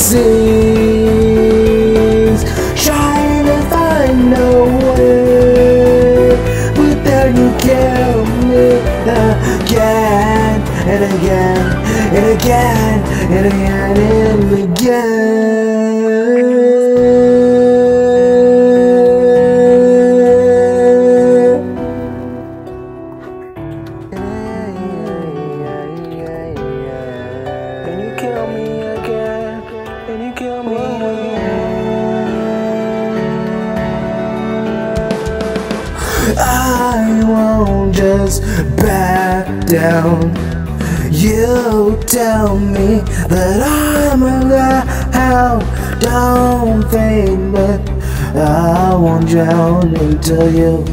seas, trying to find a way, but then you kill me again and again and again and again and again. And you kill me again, and you kill me again. I won't just back down. You tell me that I'm allowed, don't think, but I won't drown until you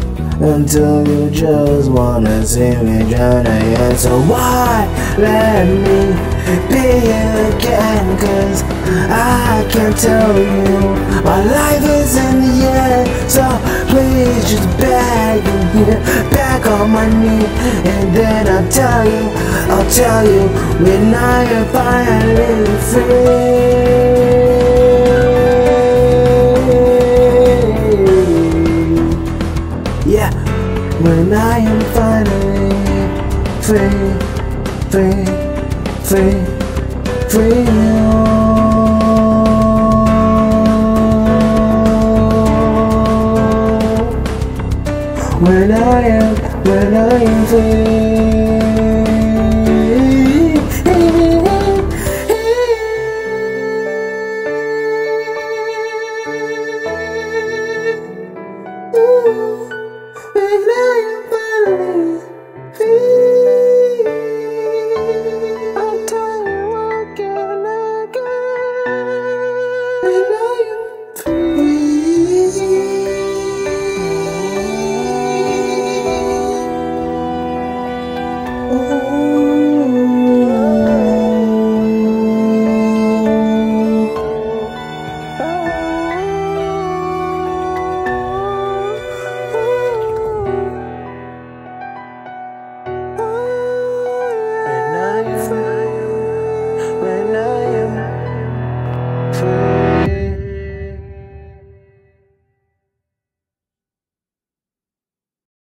just wanna see me drown again. So why let me be again? Cause I can't tell you my life is in the end. So please just beg me, back on my knee, and then I'll tell you when I am finally free. Yeah, when I am finally free, free, free, free. When I am free. I'll tell you again.